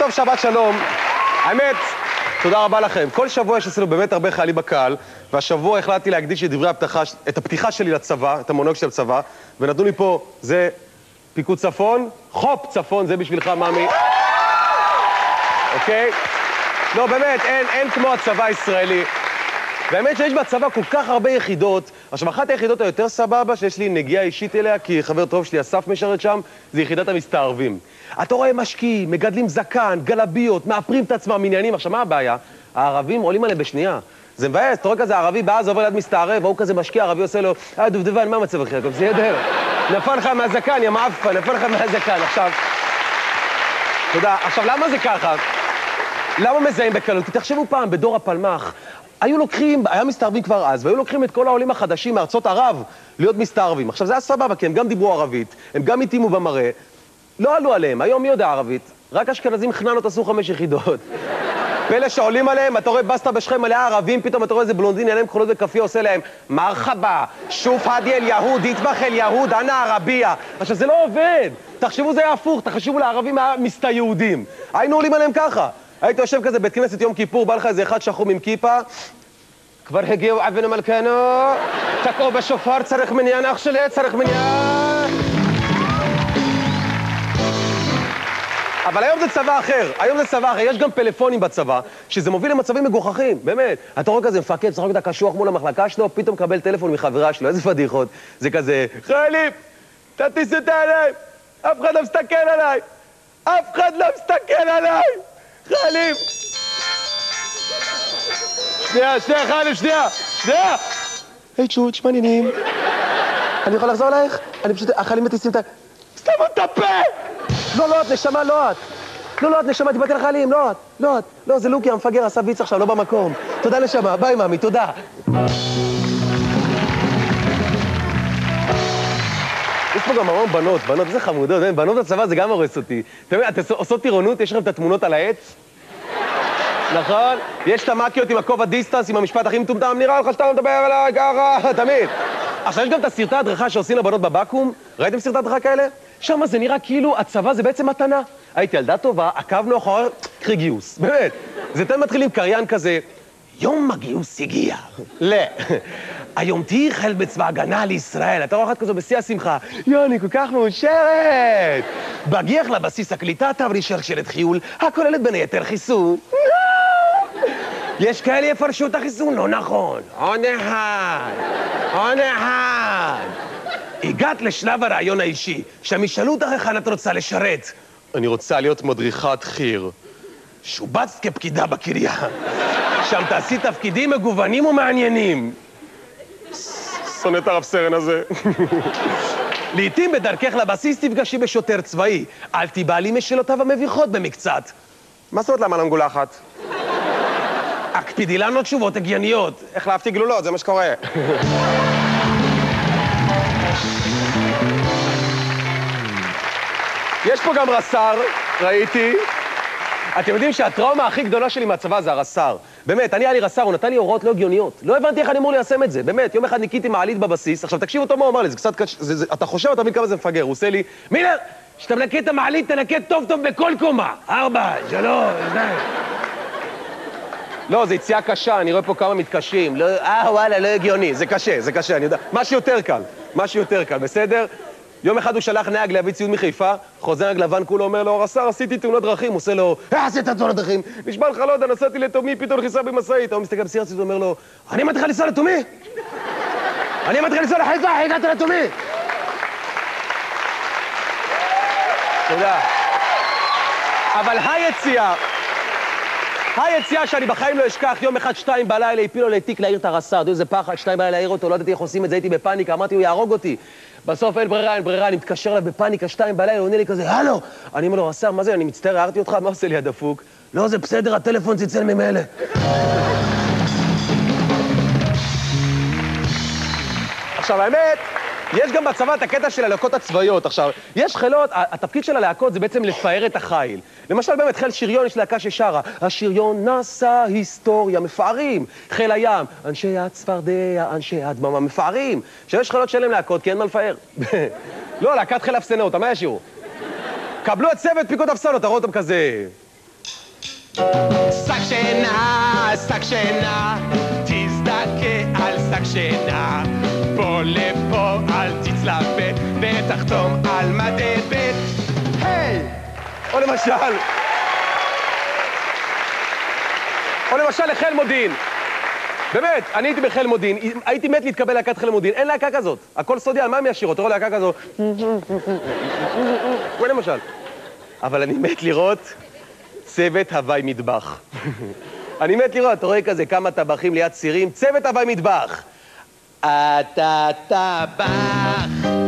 טוב, שבת שלום. האמת, תודה רבה לכם. כל שבוע יש אצלנו באמת הרבה חיילים בקהל, והשבוע החלטתי להקדיש את הפתיחה שלי לצבא, את המונולוג של הצבא, ונתנו לי פה, זה פיקוד צפון, חופ צפון, זה בשבילך, מאמי. אוקיי? לא, באמת, אין כמו הצבא הישראלי. באמת שיש בצבא כל כך הרבה יחידות. עכשיו, אחת היחידות היותר סבבה שיש לי נגיעה אישית אליה, כי חבר טוב שלי אסף משרת שם, זה יחידת המסתערבים. אתה רואה משקיעים, מגדלים זקן, גלביות, מאפרים את עצמם, עניינים. עכשיו, מה הבעיה? הערבים עולים עליהם בשנייה. זה מבאס, אתה רואה כזה ערבי בעז עובר ליד מסתערב, והוא כזה משקיע, ערבי עושה לו, דובדבן, מה המצב אחר? טוב, בסדר. נפל לך מהזקן, יא מעפן, נפל לך מהזקן. עכשיו, תודה. עכשיו, למה זה ככה? למה מזהים בקלות? כי תחשבו פעם, בדור הפלמ"ח, היה מסתערבים כבר אז, והיו לוקחים את כל העולים החדשים מארצות ערב להיות מסתערבים. עכשיו, זה היה סבבה, כי הם גם דיברו ערבית, הם גם התאימו במראה, לא עלו עליהם, היום מי יודע ערבית? רק אשכנזים חננות עשו 5 יחידות. פלא שעולים עליהם, אתה רואה בסטה בשכם מלאה ערבים, פתאום אתה רואה איזה בלונדין, עליהם כחולות וכפיה, עושה להם מרחבה, שוף הדי אל יהוד, יטבח אל יהוד, אנא ערבייה. עכשיו, זה לא עובד. תחשבו זה היה הפוך, תחשבו לערבים מסתיהודים. היינו עולים עליהם ככה. היית יושב כזה בית כנסת יום כיפור, בא לך איזה אחד שחום עם כיפה, כבר הגיעו אבינו מלכנו, תקעו בשופר, צריך מניין, אח שלי, צריך מניין. אבל היום זה צבא אחר, יש גם פלאפונים בצבא, שזה מוביל למצבים מגוחכים, באמת. אתה רואה כזה מפקד, שחק את הקשוח מול המחלקה שלו, פתאום מקבל טלפון מחברה שלו, איזה פדיחות. זה כזה, חיילים, תטיס את העיניים, אף אחד לא מסתכל עליי, אף אחד לא מסתכל עליי, חיילים. שנייה, חיילים, שנייה. היי צ'וץ', מה העניינים? אני יכול לחזור אלייך? אני פשוט, החיילים מטיסים את ה... סתם את הפה! לא, את נשמה, לא את. לא, את נשמה, דיברתי לחיילים, לא את. לא, זה לוקי, המפגר, עשה ויץ עכשיו, לא במקום. תודה נשמה, ביי מאמי, תודה. יש פה גם המון בנות, איזה חמודות, בנות בצבא זה גם הורס אותי. אתם עושות טירונות, יש לכם את התמונות על העץ? נכון? יש את המאקיות עם הכובע דיסטנס, עם המשפט הכי מטומטם, נראה לך שאתה לא מדבר עליי, ככה, תמיד. עכשיו, יש גם את הסרטי הדרכה שעושים לבנות בבקו"ם. ראיתם סרטי הדרכה כאלה? שם זה נראה כאילו הצבא זה בעצם מתנה. הייתי ילדה טובה, עקבנו אחר, קחי גיוס. באמת. זה אתם מתחילים קריין כזה, יום הגיוס הגיע. היום תהי חיל בצבא הגנה לישראל. אתה רואה אחת כזו בשיא השמחה. יוני, כל כך מאושרת. בגיח לבסיס הקליטה, תעברי שרשרת חיול, הכוללת בין היתר חיסון. יש כאלה יפרשו את החיסון? לא נכון. עוד אחד. הגעת לשלב הרעיון האישי, שם ישאלו אותך איך את רוצה לשרת. אני רוצה להיות מדריכת חי"ר. שובצת כפקידה בקריה. שם תעשי תפקידים מגוונים ומעניינים. שונא את הרב סרן הזה. לעתים בדרכך לבסיס תפגשי בשוטר צבאי. אל תיבהלי משאלותיו המביכות במקצת. מה זאת אומרת למה למגולחת? הקפידי לנו תשובות הגיוניות. החלפתי גלולות, זה מה שקורה. יש פה גם רס"ר, ראיתי. אתם יודעים שהטראומה הכי גדולה שלי מהצבא זה הרס"ר. באמת, היה לי רס"ר, הוא נתן לי הוראות לא הגיוניות. לא הבנתי איך אני אמור ליישם את זה. באמת, יום אחד ניקיתי מעלית בבסיס. עכשיו, תקשיב אותו מה הוא אמר לי, זה קצת קשה. אתה חושב, אתה מבין כמה זה מפגר. הוא עושה לי, מילר, כשאתה מנקה את המעלית, תנקה טוב בכל קומה. 4, 3, 2. לא, זה יציאה קשה, אני רואה פה כמה מתקשים. וואלה, לא הגיוני. זה קשה, אני יודע. משהו יותר קל, בסדר? יום אחד הוא שלח נהג להביא ציוד מחיפה, חוזר נהג לבן כולו אומר לו, רס"ר, עשיתי תאונת דרכים, הוא עושה לו, עשית תאונת דרכים, נשבע לך לא יודע, נסעתי לתומי, פתאום נכנסה במשאית, הוא מסתכל בסיר הציוד ואומר לו, אני מתחיל לנסוע לתומי? אני מתחיל לנסוע לחיפה, הגעתי לתומי! תודה. אבל היציאה שאני בחיים לא אשכח, יום אחד 2 בלילה הפילו לי תיק להעיר את הרס"ר, איזה פחד, 2 בלילה להעיר אותו, לא ידעתי איך עושים את זה, הייתי בפאניקה, אמרתי, הוא יהרוג אותי. בסוף אין ברירה, אני מתקשר לה בפאניקה, 2 בלילה, הוא עונה לי כזה, הלו! אני אומר לו, רס"ר, מה זה, אני מצטער, הערתי אותך, מה עושה לי הדפוק? לא, זה בסדר, הטלפון צלצל ממילא. עכשיו, האמת, יש גם בצבא את הקטע של הלהקות הצבאיות. עכשיו, יש חילות, התפקיד של הלהקות זה בעצם לפאר את החיל. למשל, באמת, חיל שריון יש להקה ששרה. השריון נשא היסטוריה, מפארים. חיל הים, אנשי הצפרדע, אנשי הדממה, מפארים. שיש חילות שאין להם להקות, כי אין מה לפאר. לא, להקת חיל אפסנאות, מה ישירו? קבלו את צוות פיקוד אפסנות, תראו אותם כזה. שק שינה, שק שינה, תזדכה על שק שינה, פה לפה אל תצלפה, ותחתום על מדי בית. היי! או למשל לחיל מודיעין. באמת, אני הייתי בחיל מודיעין, הייתי מת להתקבל להקת חיל מודיעין, אין להקה כזאת. הכל סודי, על מה הם ישירו? אתה רואה להקה כזאת? הוא למשל. אבל אני מת לראות צוות הוואי מטבח. אני מת לראות, אתה רואה כזה כמה טבחים ליד צירים, צוות הוואי מטבח. אתה טבח,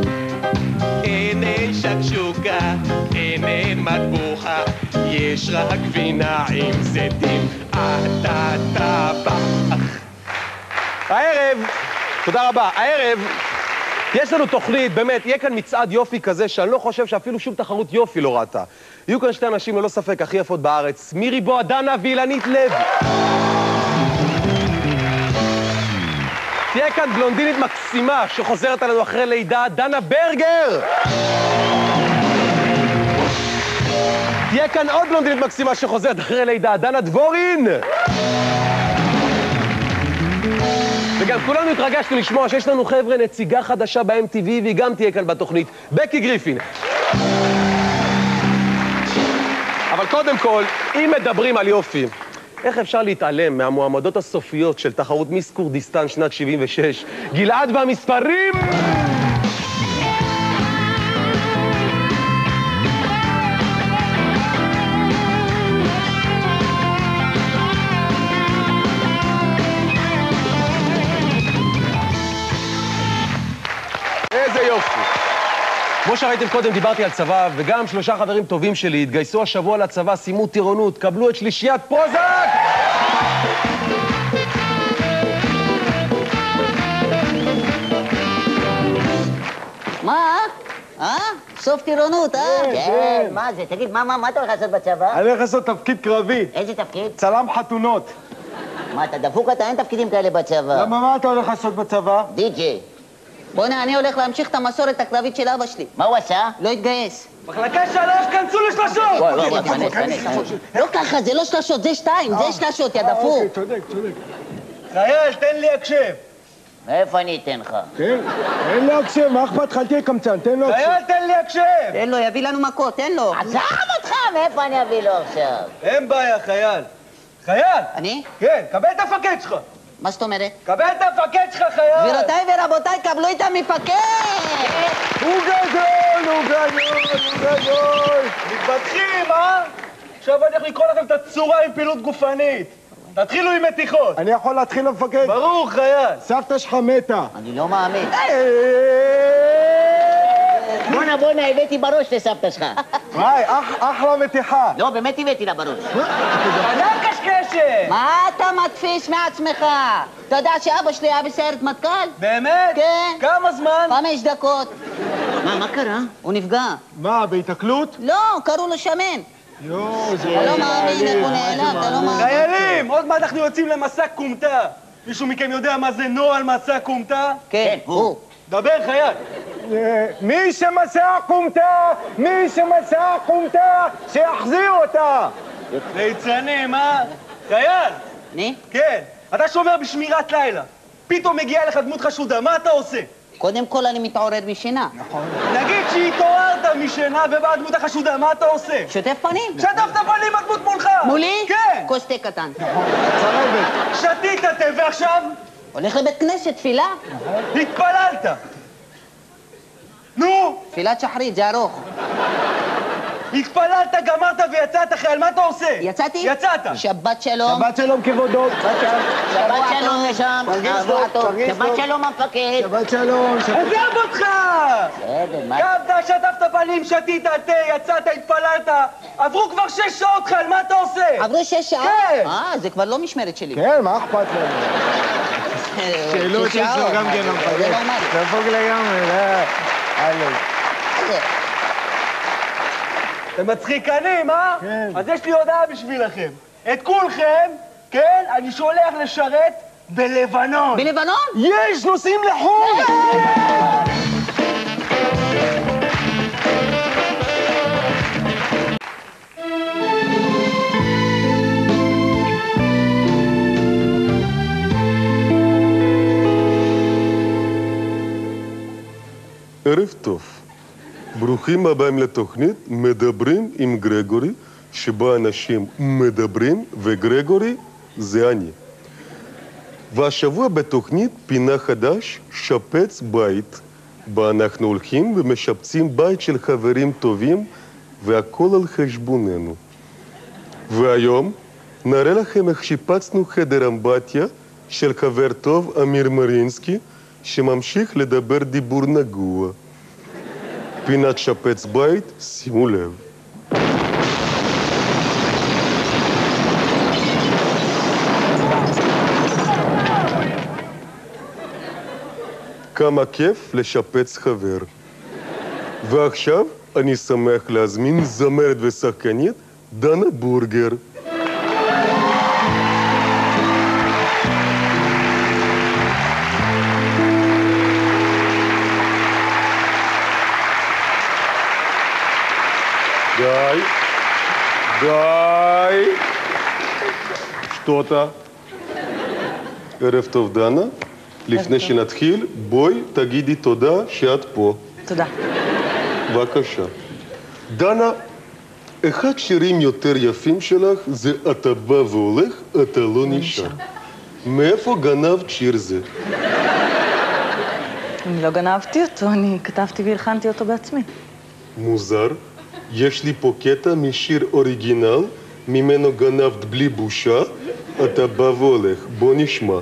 אין שקשוקה, אין מטבוחה, יש רק גבינה עם זיתים, אתה טבח. הערב, תודה רבה, הערב יש לנו תוכנית, באמת, יהיה כאן מצעד יופי כזה שאני לא חושב שאפילו שום תחרות יופי לא ראתה. יהיו כאן שתי אנשים ללא ספק הכי יפות בארץ, מירי בועדנה ואילנית לב. תהיה כאן בלונדינית מקסימה שחוזרת עלינו אחרי לידה, דנה ברגר. תהיה כאן עוד בלונדינית מקסימה שחוזרת אחרי לידה, דנה דבורין. וגם כולנו התרגשנו לשמוע שיש לנו חבר'ה נציגה חדשה ב-MTV, והיא גם תהיה כאן בתוכנית, בקי גריפין. אבל קודם כל, אם מדברים על יופי, איך אפשר להתעלם מהמועמדות הסופיות של תחרות מיס כורדיסטן שנת 76? גלעד והמספרים! איזה יופי. כמו שראיתם קודם, דיברתי על צבא, וגם 3 חברים טובים שלי התגייסו השבוע לצבא, סיימו טירונות, קבלו את שלישיית פרוזק! מה? סוף טירונות, כן, מה זה? תגיד, מה אתה הולך לעשות בצבא? אני הולך לעשות תפקיד קרבי. איזה תפקיד? צלם חתונות. מה, אתה דפוק? אתה אין תפקידים כאלה בצבא. למה, מה אתה הולך לעשות בצבא? די-ג'יי. בוא'נה, אני הולך להמשיך את המסורת הקרבית של אבא שלי. מה הוא עשה? לא התגייס. מחלקה 3, כנסו לשלשות! בוא, כנס. לא ככה, זה לא שלשות, זה 2, זה שלשות, יא דפוק. צודק. חייל, תן לי הקשב. מאיפה אני אתן לך? כן? אין לי הקשב, מה אכפת לך? אל תהיה קמצן, תן לו הקשב. חייל, תן לי הקשב! תן לו, יביא לנו מכות, תן לו. עזב אותך, מאיפה אני אביא לו עכשיו? אין בעיה, חייל. חייל! אני? כן, קבל את המפקד שלך. מה זאת אומרת? קבל את המפקד שלך, חייל! גבירותיי ורבותיי, קבלו את המפקד! הוא גדול! מתפתחים, עכשיו אני הולך לקרוא לכם את הצורה עם פעילות גופנית. תתחילו עם מתיחות. אני יכול להתחיל למפקד? ברור, חייל. סבתא שלך מתה. אני לא מאמין. בואנה, הבאתי בראש לסבתא שלך. וואי, אחלה מתיחה. לא, באמת הבאתי לה בראש. אדם קשקשת! מה אתה מדפיס מעצמך? אתה יודע שאבא שלי היה בסיירת מטכ"ל? באמת? כן. כמה זמן? 5 דקות. מה קרה? הוא נפגע. מה, בהתקלות? לא, קראו לו שמן. יואו, זה... אתה לא מאמין איך הוא נעלם, אתה לא מאמין. חיילים, עוד מעט אנחנו יוצאים למסע קומטה. מישהו מכם יודע מה זה נוהל מסע קומטה? כן, הוא. דבר, חייל. מי שמסע קומטה, שיחזיר אותה. ליצנים, חייל? אני? כן. אתה שומר בשמירת לילה. פתאום מגיעה לך דמות חשודה, מה אתה עושה? קודם כל אני מתעורר משינה. נכון. נגיד שהתעוררת משינה ובאה הדמות החשודה, מה אתה עושה? שוטף פנים. שטפת פנים הדמות מולך! מולי? כן! כוס תה קטן. צרבת. שתית תה ועכשיו? הולך לבית כנסת, תפילה. התפללת! נו! תפילת שחרית, זה ארוך. התפללת, גמרת ויצאת, חייל, מה אתה עושה? יצאתי? יצאת! שבת שלום. שבת שלום כבודו. שבת שלום לשם. שבת שלום המפקד. שבת שלום. עזב אותך! בסדר, מה? קמת, שטפת פנים, שתית תה, יצאת, התפללת. עברו כבר 6 שעות, חייל, מה אתה עושה? עברו 6 שעות? כן. זה כבר לא משמרת שלי. כן, מה אכפת לנו? שאלות שיש לו גם כן למפקד. זה נורמלי. דפוק לגמרי, הלו. אתם מצחיקנים, כן. אז יש לי הודעה בשבילכם. את כולכם, כן, אני שולח לשרת בלבנון. בלבנון? יש, נוסעים לחו"ל! ערב טוב. ברוכים הבאים לתוכנית מדברים עם גרגורי, שבה אנשים מדברים, וגרגורי זה אני. והשבוע בתוכנית פינה חדש, שפץ בית, בה אנחנו הולכים ומשפצים בית של חברים טובים, והכל על חשבוננו. והיום נראה לכם איך שיפצנו חדר אמבטיה של חבר טוב אמיר מרינסקי, שממשיך לדבר דיבור נגוע. פינת שפץ בית, שימו לב. כמה כיף לשפץ חבר. ועכשיו אני שמח להזמין זמרת ושחקנית דנה בורגר. די. שטותה. ערב טוב, דנה. לפני שנתחיל, בואי תגידי תודה שאת פה. תודה. בבקשה. דנה, אחד שירים יותר יפים שלך זה "אתה בא והולך, אתה לא נשאר". מאיפה גנבת שיר זה? אני לא גנבתי אותו, אני כתבתי והלחנתי אותו בעצמי. מוזר. יש לי פה קטע משיר אוריגינל, ממנו גנבת בלי בושה, אתה בא והולך. בוא נשמע.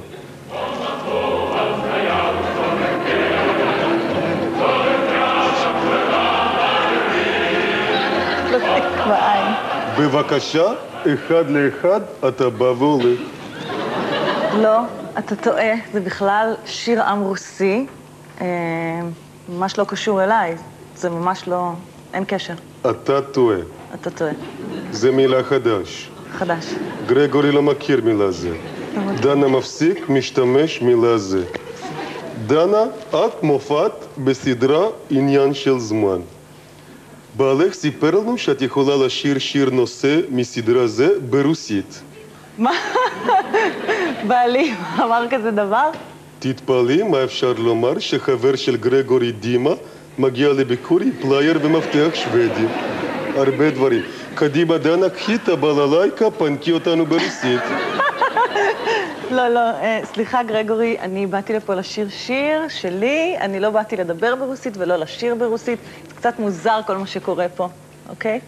בבקשה, אחד לאחד, אתה בא והולך. לא, אתה טועה, זה בכלל שיר עם רוסי, ממש לא קשור אליי, זה ממש לא, אין קשר. אתה טועה. אתה טועה. זה מילה חדש. חדש. גרגורי לא מכיר מילה זה. דנה מפסיק, משתמש מילה זה. דנה, את מופעת בסדרה עניין של זמן. בעלך סיפר לנו שאת יכולה לשיר שיר נושא מסדרה זה ברוסית. מה? בעלי אמר כזה דבר? תתפלאי, מה אפשר לומר שחבר של גרגורי דימה מגיע לביקור עם פלייר ומפתח שוודי. הרבה דברים. קדימה דנה, קחי את הבללייקה, פנקי אותנו ברוסית. לא, סליחה גרגורי, אני באתי לפה לשיר שיר שלי, אני לא באתי לדבר ברוסית ולא לשיר ברוסית. זה קצת מוזר כל מה שקורה פה, אוקיי?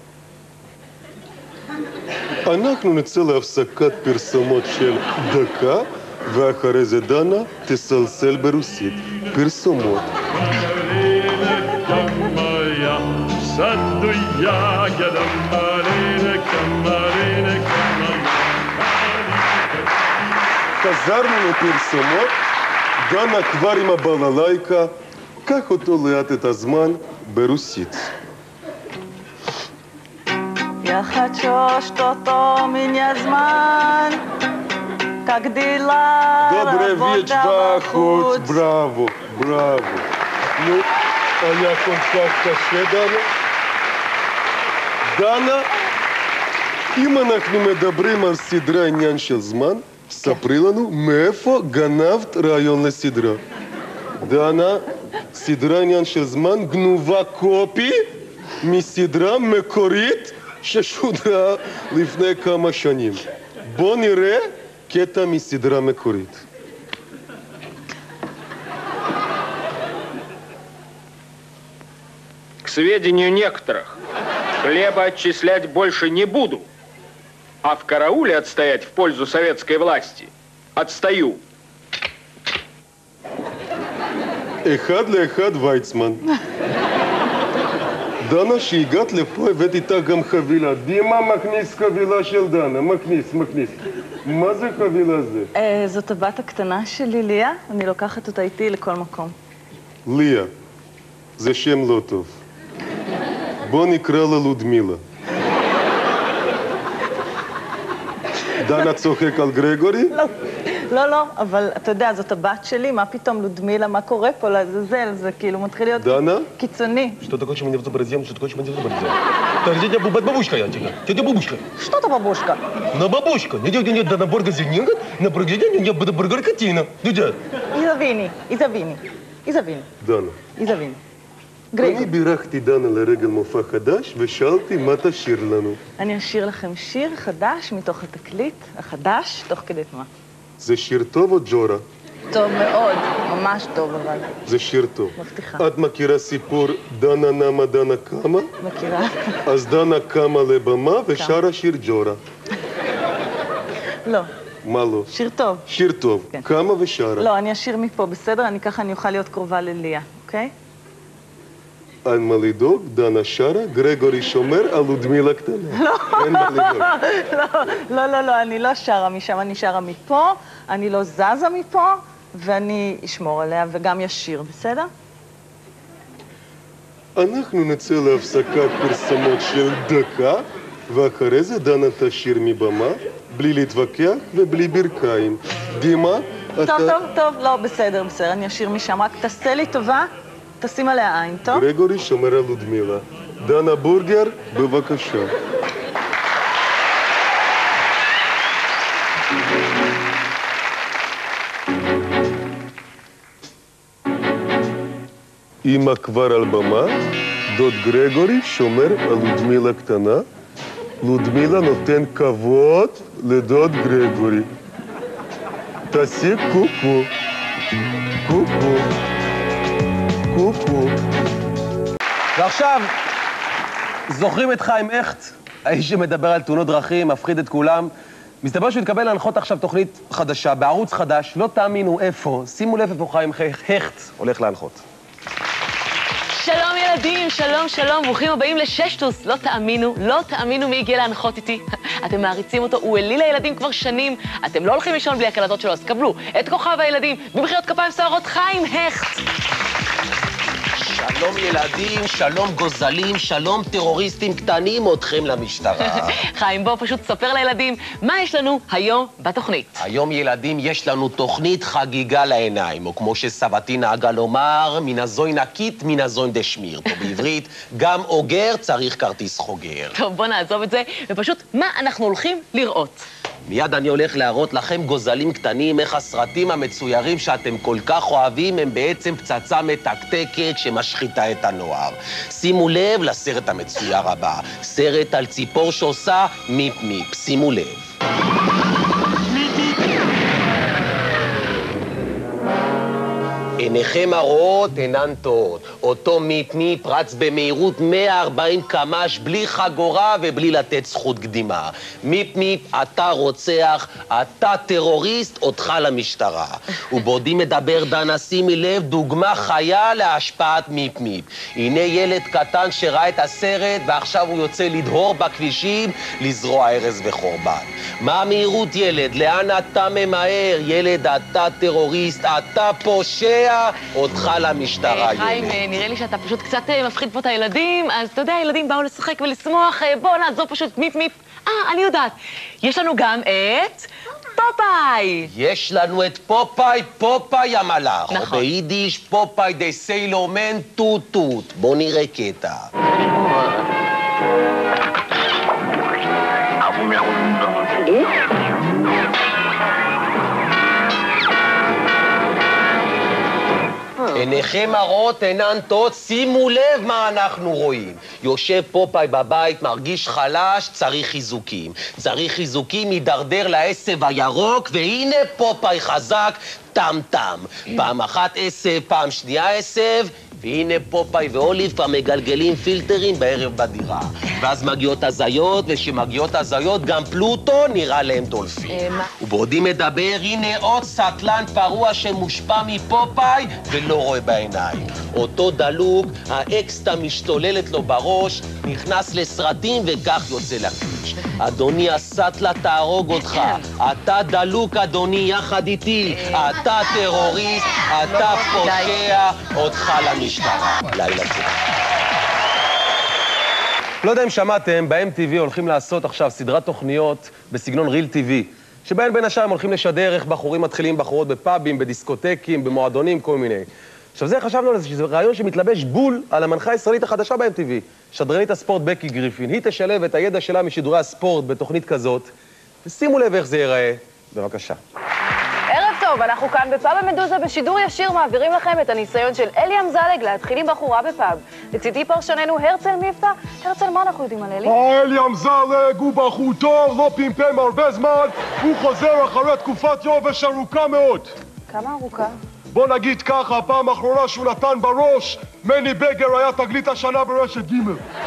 אנחנו נצא להפסקת פרסומות של דקה, ואחרי זה דנה תסלסל ברוסית. פרסומות. חזרנו לפרסומות, דנה כבר עם הבללייקה, קח אותו לאט את הזמן ברוסית. Я хочу, что-то меня зман, как дела, Добрый вечер, Бахут, браво, браво. Ну, а як он так קשה, דנה? דנה, אם אנחנו מדברים על סדרה עניין של זמן, ספרי לנו מאיפה גנבת רעיון לסדרה. דנה, סדרה עניין של זמן גנובה קופי מסדרה מקורית ששודרה לפני כמה שנים. בוא נראה קטע מסדרה מקורית. К сведению некоторых, хлеба отчислять больше не буду, а в карауле отстоять в пользу советской власти отстаю. אחד לאחד ויצמן. דנה, שהגעת לפה, הבאת איתה גם חבילה. דימה מכניס חבילה של דנה, מכניס. מה זה חבילה זה? זאת הבת הקטנה שלי, ליה. אני לוקחת אותה איתי לכל מקום. ליה. זה שם לא טוב. בוא נקרא לה לודמילה. דנה צוחק על גרגורי? לא, אבל אתה יודע, זאת הבת שלי, מה פתאום לודמילה, מה קורה פה לעזאזל, זה כאילו מתחיל להיות קיצוני. Что такое, что меня изобразим? Что такое, что меня изобразим? Так, тетя бабушка я тебе. Тетя бабушка. Что ты, бабушка? На бабушка. Не да на борга зенинга, на боргедень, не буду бургар катина. Дудя. Изавини. Дана. אני בירכתי דנה לרגל מופע חדש ושאלתי מה תשאיר לנו. אני אשאיר לכם שיר חדש מתוך התקליט החדש, תוך כדי תנועה. זה שיר טוב או ג'ורה? טוב מאוד, ממש טוב אבל. זה שיר טוב. מבטיחה. את מכירה סיפור דנה נמה דנה קמה? מכירה? אז דנה קמה לבמה ושרה שיר ג'ורה. לא. מה לא? שיר טוב. שיר טוב. כן. קמה ושרה. לא, אני אשיר מפה, בסדר? ככה אני אוכל להיות קרובה לליה, אוקיי? אין מה לדאוג, דנה שרה, גרגורי שומר על לודמילה קטנה. לא. אין מה לדאוג. לא, אני לא שרה משם, אני שרה מפה, אני לא זזה מפה, ואני אשמור עליה וגם ישיר, בסדר? אנחנו נצא להפסקת פרסומות של דקה, ואחרי זה דנה תשיר מבמה, בלי להתווכח ובלי ברכיים. דימה, אתה... טוב, לא, בסדר, אני אשיר משם, רק תעשה לי טובה, תשים עליה עין, טוב? גרגורי שומר על לודמילה. דנה בורגר, בבקשה. אמא כבר על במה, דוד גרגורי שומר על לודמילה קטנה. לודמילה נותן כבוד לדוד גרגורי. תעשי קוקו, קוקו, קוקו. ועכשיו, זוכרים את חיים הכט? האיש שמדבר על תאונות דרכים, מפחיד את כולם. מסתבר שהוא התקבל להנחות עכשיו תוכנית חדשה, בערוץ חדש, לא תאמינו איפה. שימו לב איפה חיים הכט הולך להנחות. שלום ילדים, שלום, ברוכים הבאים לששטוס. לא תאמינו מי הגיע להנחות איתי. אתם מעריצים אותו, הוא אליל הילדים כבר שנים. אתם לא הולכים לישון בלי הקלטות שלו, אז קבלו את כוכב הילדים, במחיאות כפיים סוערות, חיים הכט. שלום ילדים, שלום גוזלים, שלום טרוריסטים קטנים, אתכם למשטרה. חיים, בוא פשוט ספר לילדים מה יש לנו היום בתוכנית. היום ילדים יש לנו תוכנית חגיגה לעיניים, או כמו שסבתי נהגה לומר, מן הזוי נקית, מן הזוי דשמיר. טוב, בעברית, גם אוגר צריך כרטיס חוגר. טוב, בוא נעזוב את זה, ופשוט מה אנחנו הולכים לראות. מיד אני הולך להראות לכם גוזלים קטנים, איך הסרטים המצוירים שאתם כל כך אוהבים הם בעצם פצצה מתקתקת שמשחיתה את הנוער. שימו לב לסרט המצויר הבא, סרט על ציפור שעושה מיפ מיפ, שימו לב. עיניכם הרואות אינן טועות. אותו מיפ מיפ רץ במהירות 140 קמ"ש בלי חגורה ובלי לתת זכות קדימה. מיפ מיפ, אתה רוצח, אתה טרוריסט, אותך למשטרה. ובעודי מדבר דנה, שימי לב, דוגמה חיה להשפעת מיפ מיפ. הנה ילד קטן שראה את הסרט ועכשיו הוא יוצא לדהור בכבישים, לזרוע הרס וחורבן. מה המהירות ילד? לאן אתה ממהר? ילד, אתה טרוריסט, אתה פושע. אותך למשטרה, ילד. חיים, נראה לי שאתה פשוט קצת מפחיד פה את הילדים, אז אתה יודע, הילדים באו לשחק ולשמוח, בואו נעזור פשוט מיפ מיפ. אני יודעת. יש לנו גם את פופאי. יש לנו את פופאי המלאך. נכון. או ביידיש, פופאי דה סיילורמן טוט טוט. בואו נראה קטע. עיניכם הרואות אינן טועות, שימו לב מה אנחנו רואים. יושב פופאי בבית, מרגיש חלש, צריך חיזוקים, יידרדר לעשב הירוק, והנה פופאי חזק, טם טם. פעם אחת עשב, פעם שנייה עשב, והנה פופאי ואוליב כבר מגלגלים פילטרים בערב בדירה. ואז מגיעות הזיות, וכשמגיעות הזיות גם פלוטו נראה להם דולפין. ובעודי מדבר, הנה עוד סטלן פרוע שמושפע מפופאי ולא רואה בעיניים. אותו דלוק, האקסטה משתוללת לו בראש, נכנס לסרטים וכך יוצא לכביש. אדוני הסטלה תהרוג אותך, אתה דלוק אדוני יחד איתי, אתה טרוריסט, אתה פושע, אותך למשטרה. לילה טוב. לא יודע אם שמעתם, ב-MTV הולכים לעשות עכשיו סדרת תוכניות בסגנון ריל TV, שבהן בין השאר הם הולכים לשדר איך בחורים מתחילים בחורות בפאבים, בדיסקוטקים, במועדונים, כל מיני. עכשיו זה חשבנו על זה, שזה רעיון שמתלבש בול על המנחה הישראלית החדשה ב-MTV, שדרנית הספורט בקי גריפין. היא תשלב את הידע שלה משידורי הספורט בתוכנית כזאת, ושימו לב איך זה ייראה. בבקשה. ערב טוב, אנחנו כאן בפאב המדוזה בשידור ישיר מעבירים לכם את הניסיון של אלי אמזלג להתחיל עם בחורה בפאב. לצידי פרשננו הרצל מבטא. הרצל, מה אנחנו יודעים על אלי? אלי אמזלג הוא בחור טוב, לא פמפם הרבה זמן, הוא חוזר אחרי תקופת יובש ארוכה מאוד. כמה ארוכה? בוא נגיד ככה, הפעם האחרונה שהוא נתן בראש, מני בגר היה תגלית השנה ברשת ג'.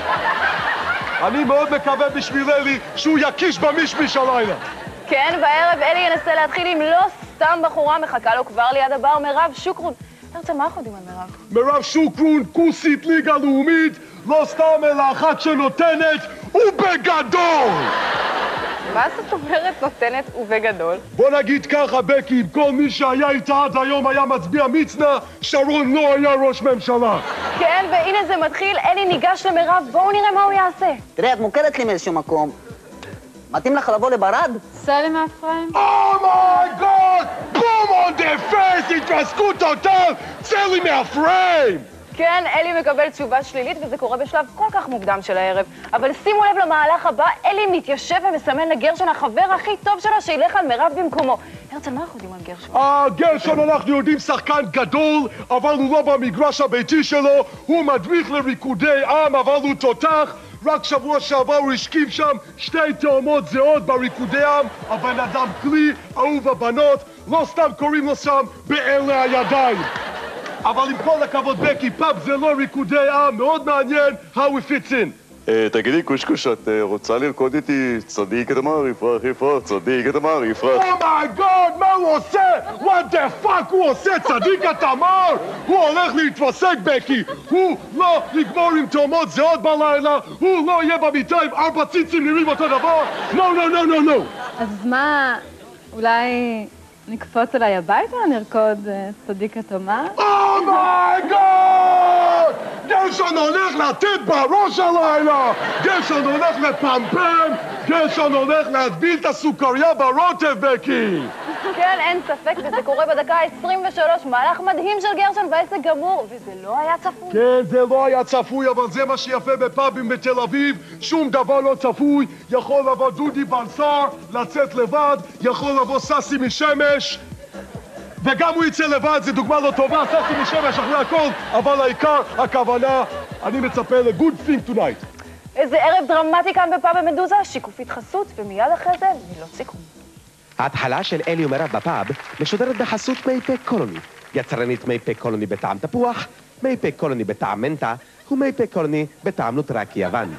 אני מאוד מקווה בשביל אלי שהוא יקיש במישמיש הלילה. כן, בערב אלי ינסה להתחיל עם לא סתם בחורה, מחכה לו כבר ליד הבר, מירב שוקרון. הרצל, מה אנחנו יודעים על מירב? מירב שוקרון, כוסית ליגה לאומית, לא סתם אלא אחת שנותנת, ובגדול! מה זאת אומרת נותנת ובגדול? בוא נגיד ככה, בקי, אם כל מי שהיה איתה עד היום היה מצביע מצנע, שרון לא היה ראש ממשלה. כן, והנה זה מתחיל, אלי ניגש למירב, בואו נראה מה הוא יעשה. תראה, את מוכרת לי מאיזשהו מקום. מתאים לך לבוא לברד? סלם אפרים? אומייגוד! בום on the face! התרסקות טוטל! צא לי מהפריים! כן, אלי מקבל תשובה שלילית, וזה קורה בשלב כל כך מוקדם של הערב. אבל שימו לב למהלך הבא, אלי מתיישב ומסמן לגרשון, החבר הכי טוב שלו, שילך על מירב במקומו. הרצל, מה אנחנו יודעים על גרשון? גרשון, אנחנו יודעים שחקן גדול, אבל הוא לא במגרש הביתי שלו, הוא מדריך לריקודי עם, אבל הוא תותח. רק שבוע שעבר הוא השכיב שם 2 תאומות זהות בריקודי עם, הבן אדם כלי, אהוב הבנות, לא סתם קוראים לו שם באלה הידיים. אבל עם כל הכבוד, בקי, פאב זה לא ריקודי עם, מאוד מעניין how we fits in. תגידי, קושקוש, את רוצה לרקוד איתי צדיק את המר, יפרח, יפרח, צדיק את המר, יפרח? אומייגוד, מה הוא עושה? what the fuck הוא עושה? צדיק את המר? הוא הולך להתפסק, בקי. הוא לא יגמור עם תאומות זהות בלילה, הוא לא יהיה במיטה עם 4 ציצים נראים אותו דבר. no. אז מה, אולי נקפוץ אליי הביתה, נרקוד צדיק את המר? אומייגוד! גרשון הולך לתת בראש הלילה! גרשון הולך לפמפם! גרשון הולך להטביל את הסוכריה ברוטב, בקי! כן, אין ספק, וזה קורה בדקה ה-23, מהלך מדהים של גרשון והעסק גמור, וזה לא היה צפוי. כן, זה לא היה צפוי, אבל זה מה שיפה בפאבים בתל אביב, שום דבר לא צפוי. יכול לבוא דודי בנסר, לצאת לבד, יכול לבוא ססי משמש, וגם הוא יצא לבד, זו דוגמה לא טובה, ססי משמש אחרי הכל, אבל העיקר, הכוונה, אני מצפה ל-good thing tonight. איזה ערב דרמטי כאן בפאב במדוזה, שיקופית חסות, ומיד אחרי זה, מילות סיכום. ההתחלה של אלי ומירב בפאב משודרת בחסות מי פה קולוני. יצרנית מי פה קולוני בטעם תפוח, מי פה קולוני בטעם מנטה, ומי פה קולוני בטעם נוטרקי יוון.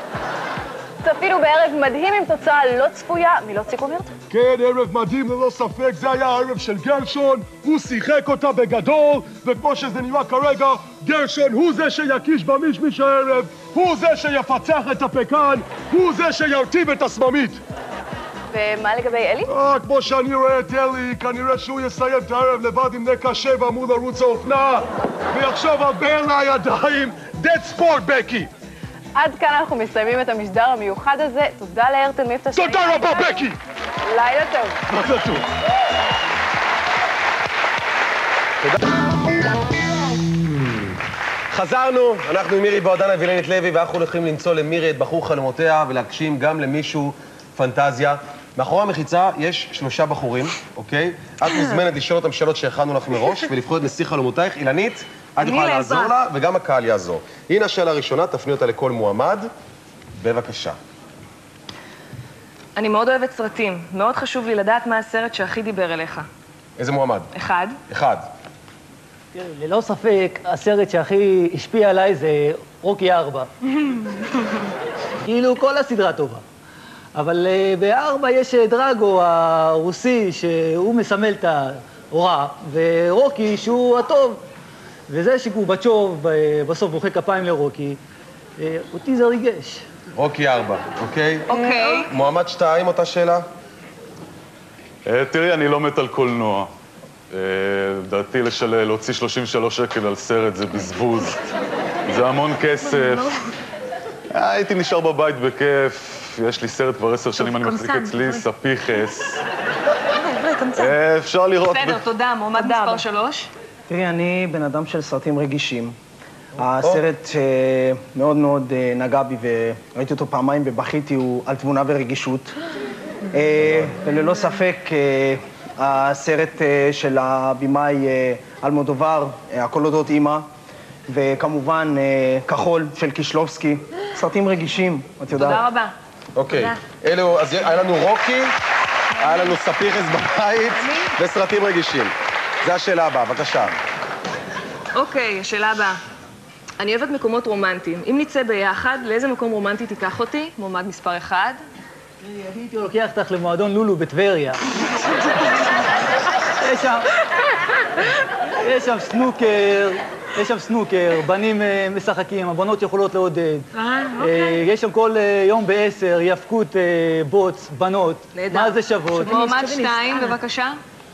צפינו בערב מדהים עם תוצאה לא צפויה, מילות סיכום הרצל. כן, ערב מדהים ללא ספק, זה היה הערב של גרשון, הוא שיחק אותה בגדול, וכמו שזה נראה כרגע, גרשון הוא זה שיקיש במישמיש הערב, הוא זה שיפצח את הפקן, הוא זה שירטיב את הסממית. ומה לגבי אלי? כמו שאני רואה את אלי, כנראה שהוא יסיים את הערב לבד עם נקע 7 מול ערוץ האופנה, ויחשוב על בין הידיים, dead sport, בקי! עד כאן אנחנו מסיימים את המשדר המיוחד הזה. תודה להרצל מבטא. תודה רבה, בקי! לילה טוב. לילה טוב. חזרנו, אנחנו עם מירי בעודנה וילנית לוי, ואנחנו הולכים למצוא למירי את בחור חלומותיה ולהגשים גם למישהו פנטזיה. מאחורי המחיצה יש 3 בחורים, אוקיי? את מוזמנת לשאול אותם שאלות שהכנו לך מראש ולבחור את נשיא חלומותייך. אילנית, את יכולה לעזור לה וגם הקהל יעזור. הנה השאלה הראשונה, תפני אותה לכל מועמד. בבקשה. אני מאוד אוהבת סרטים. מאוד חשוב לי לדעת מה הסרט שהכי דיבר אליך. איזה מועמד? 1. ללא ספק, הסרט שהכי השפיע עליי זה רוקי 4. כאילו כל הסדרה טובה. אבל ב-4 יש דרגו הרוסי שהוא מסמל את ההוראה, ורוקי שהוא הטוב. וזה שקורבצ'וב בסוף מוחא כפיים לרוקי, אותי זה ריגש. רוקי 4, אוקיי? אוקיי. מועמד 2, אותה שאלה? תראי, אני לא מת על קולנוע. לדעתי להוציא 33 שקל על סרט זה בזבוז. זה המון כסף. הייתי נשאר בבית בכיף. יש לי סרט כבר 10 שנים, אני מחזיק אצלי, ספיחס. אפשר לראות... בסדר, תודה. מועמד מספר 3. תראי, אני בן אדם של סרטים רגישים. הסרט מאוד מאוד נגע בי וראיתי אותו פעמיים ובכיתי הוא על תבונה ורגישות. וללא ספק, הסרט של הבמאי אלמודובר, הכל אודות אמא, וכמובן כחול של קישלובסקי. סרטים רגישים, את יודעת. תודה רבה. אוקיי, אלו, אז היה לנו רוקי, היה לנו ספיחס בבית, וסרטים רגישים. זו השאלה הבאה, בבקשה. אוקיי, השאלה הבאה. אני אוהבת מקומות רומנטיים. אם נצא ביחד, לאיזה מקום רומנטי תיקח אותי? מועמד מספר 1. הייתי לוקח אותך למועדון לולו בטבריה. יש שם סנוקר, בנים משחקים, הבנות יכולות לעודד. יש שם כל יום ב10, יאבקות בוץ, בנות. מה זה שוות? מועמד 2, בבקשה.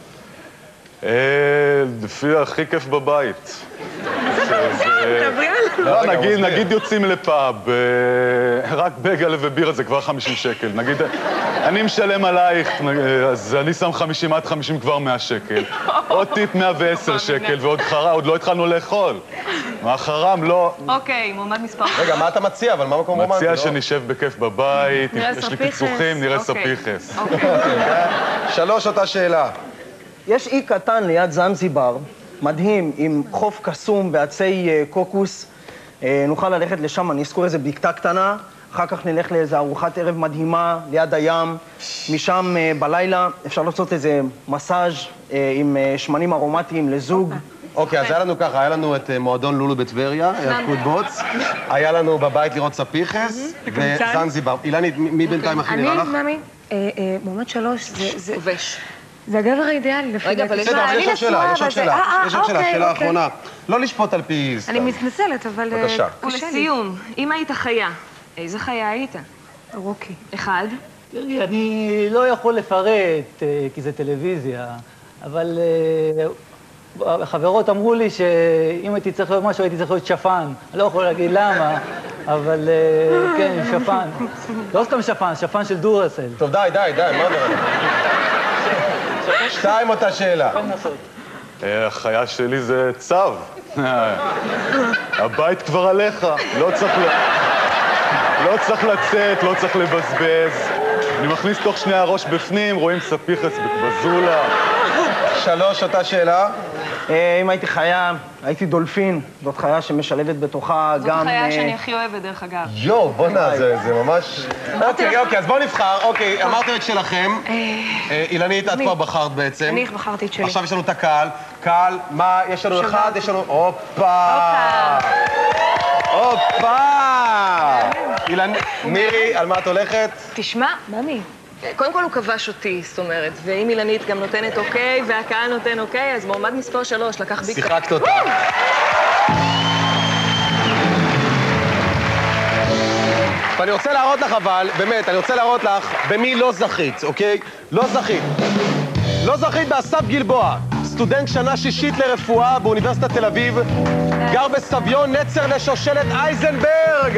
לפי הכי כיף בבית. מדברים על... לא, נגיד יוצאים לפאב, רק בגלה ובירה זה כבר 50 שקל. נגיד, אני משלם עלייך, אז אני שם 50 עד 50 כבר 100 שקל. עוד טיפ 110 שקל ועוד חרם, עוד לא התחלנו לאכול. מה חרם? לא... אוקיי, מועמד מספר 1. רגע, מה אתה מציע? אבל מה מקום רומנטי? מציע שנשב בכיף בבית, יש לי פיצוחים, נראה ספיחס. 3, אותה שאלה. יש אי קטן ליד זנזיבר, מדהים, עם חוף קסום ועצי קוקוס. נוכל ללכת לשם, אני אזכור איזה בקתה קטנה, אחר כך נלך לאיזו ארוחת ערב מדהימה ליד הים. משם בלילה אפשר לעשות איזה מסאז' עם שמנים ארומטיים לזוג. אוקיי, אז היה לנו ככה, היה לנו את מועדון לולו בטבריה, יאבקות בוץ, היה לנו בבית לראות ספיחס, וזנזיבר. אילנית, מי בינתיים הכי נראה לך? אני, מאמי, מועמד 3, זה... חובש. זה הגבר האידיאלי. רגע, אבל יש עוד שאלה, שאלה אחרונה. לא לשפוט על פי סתם. אני מתנצלת, אבל... בבקשה. ולסיום, אם היית חיה, איזה חיה היית? רוקי. 1. תראי, אני לא יכול לפרט, כי זה טלוויזיה, אבל החברות אמרו לי שאם הייתי צריך להיות משהו, הייתי צריך להיות שפן. אני לא יכול להגיד למה, אבל כן, שפן. לא סתם שפן, שפן של דורסל. טוב, די, מה נראה? 2, אותה שאלה. החיה שלי זה צו. הבית כבר עליך, לא צריך לצאת, לא צריך לבזבז. אני מכניס תוך שנייה ראש בפנים, רואים ספיחס בזולה. 3, אותה שאלה. אם הייתי חיה, הייתי דולפין. זאת חיה שמשלבת בתוכה גם... זאת החיה שאני הכי אוהבת, דרך אגב. יואו, בוא'נה, זה ממש... אוקיי, אז בואו נבחר. אוקיי, אמרתם את שלכם. אילנית, את כבר בחרת בעצם. אני בחרתי את שלי. עכשיו יש לנו את הקהל. קהל, מה? יש לנו 1, יש לנו... הופה! מירי, על מה את הולכת? תשמע, ממי. קודם כל הוא כבש אותי, זאת אומרת, ואם אילנית גם נותנת אוקיי, והקהל נותן אוקיי, אז מועמד מספר 3 לקח בי... שיחקת אותה. ואני רוצה להראות לך אבל, באמת, אני רוצה להראות לך במי לא זכית, אוקיי? לא זכית באסף גלבוע, סטודנט שנה 6 לרפואה באוניברסיטת תל אביב, גר בסביון, נצר לשושלת אייזנברג.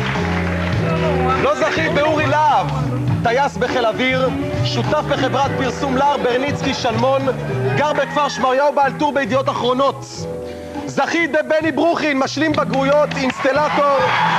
לא זכית באורי להב, טייס בחיל אוויר, שותף בחברת פרסום להר ברניצקי שלמון, גר בכפר שמריהו בעל טור בידיעות אחרונות. זכית בבני ברוכין, משלים בגרויות, אינסטלטור.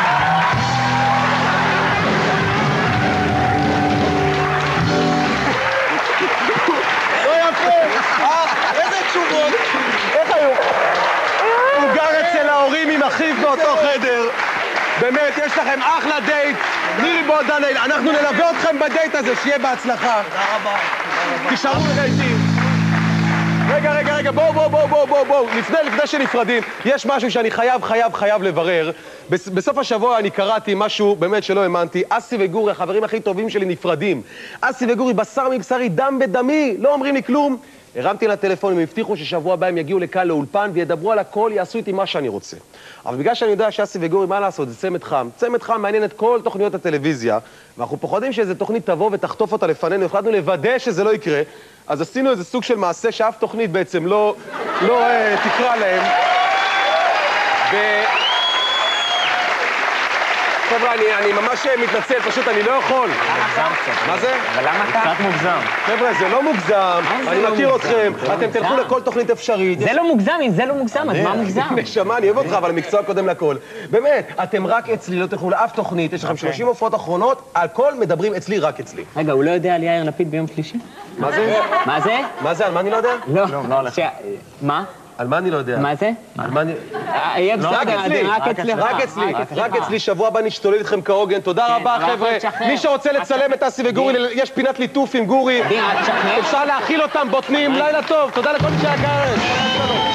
לא יפה. איזה תשובות. איך היו? הוא גר אצל ההורים עם אחיו באותו חדר. באמת, יש לכם אחלה דייט. מירי בודן, אנחנו נלווה אתכם בדייט הזה, שיהיה בהצלחה. תודה רבה. תישארו לגייטים. רגע, בואו. לפני שנפרדים, יש משהו שאני חייב לברר. בסוף השבוע אני קראתי משהו באמת שלא האמנתי. אסי וגורי, החברים הכי טובים שלי, נפרדים. אסי וגורי, בשר מבשרי, דם בדמי, לא אומרים לי כלום. הרמתי לטלפון, הם הבטיחו ששבוע הבא הם יגיעו לכאן לאולפן וידברו על הכל, יעשו איתי מה שאני רוצה. אבל בגלל שאני יודע שאסי וגורי, מה לעשות? זה צמד חם מעניין את כל תוכניות הטלוויזיה, ואנחנו פוחדים שאיזו תוכנית תבוא ותחטוף אותה לפנינו, החלטנו לוודא שזה לא יקרה, אז עשינו איזה סוג של מעשה שאף תוכנית בעצם לא תקרא להם. חבר'ה, אני ממש מתנצל, פשוט אני לא יכול. מה זה? אבל למה אתה? קצת מוגזם. חבר'ה, זה לא מוגזם, אני מכיר אתכם, אתם תלכו לכל תוכנית אפשרית. זה לא מוגזם, אם זה לא מוגזם, אז מה מוגזם? נשמה, אני אוהב אותך, אבל המקצוע קודם לכל. באמת, אתם רק אצלי, לא תלכו לאף תוכנית, יש לכם 30 הופעות אחרונות, על כל מדברים אצלי, רק אצלי. רגע, הוא לא יודע על יאיר לפיד ביום שלישי? מה זה? מה זה? מה זה? על מה אני לא יודע? לא, לא הולך. מה? על מה אני לא יודע? מה זה? על מה אני... יהיה בסדר, רק אצלי, שבוע הבא נשתולל איתכם כהוגן. תודה רבה, חבר'ה. מי שרוצה לצלם את אסי וגורי, יש פינת ליטוף עם גורי. אפשר להאכיל אותם, בוטנים. לילה טוב. תודה לכל מי שהיה כאן.